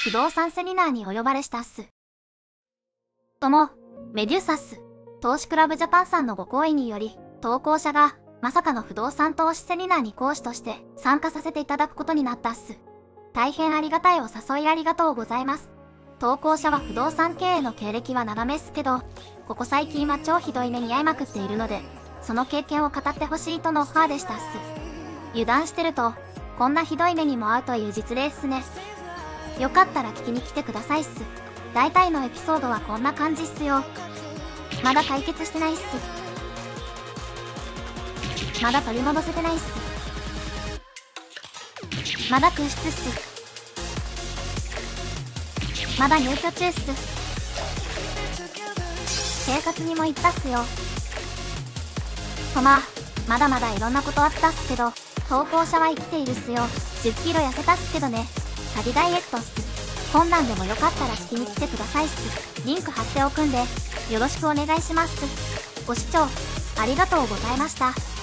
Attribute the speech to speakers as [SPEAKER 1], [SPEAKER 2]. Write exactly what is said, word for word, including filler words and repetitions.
[SPEAKER 1] 不動産セミナーにお呼ばれしたっす。とも、メデューサっす。投資クラブジャパンさんのご好意により、投稿者が、まさかの不動産投資セミナーに講師として参加させていただくことになったっす。大変ありがたいお誘いありがとうございます。投稿者は不動産経営の経歴は長めっすけど、ここ最近は超ひどい目に遭いまくっているので、その経験を語ってほしいとのオファーでしたっす。油断してると、こんなひどい目にも遭うという実例っすね。よかったら聞きに来てくださいっす。大体のエピソードはこんな感じっすよ。まだ解決してないっす。まだ取り戻せてないっす。まだ空室っす。まだ入居中っす。警察にも言ったっすよ。とまあ、まだまだいろんなことあったっすけど、投稿者は生きているっすよ。じゅっキロ痩せたっすけどね。サビダイエットっす。こんなんでもよかったら聞きに来てくださいっす。リンク貼っておくんで、よろしくお願いします。ご視聴ありがとうございました。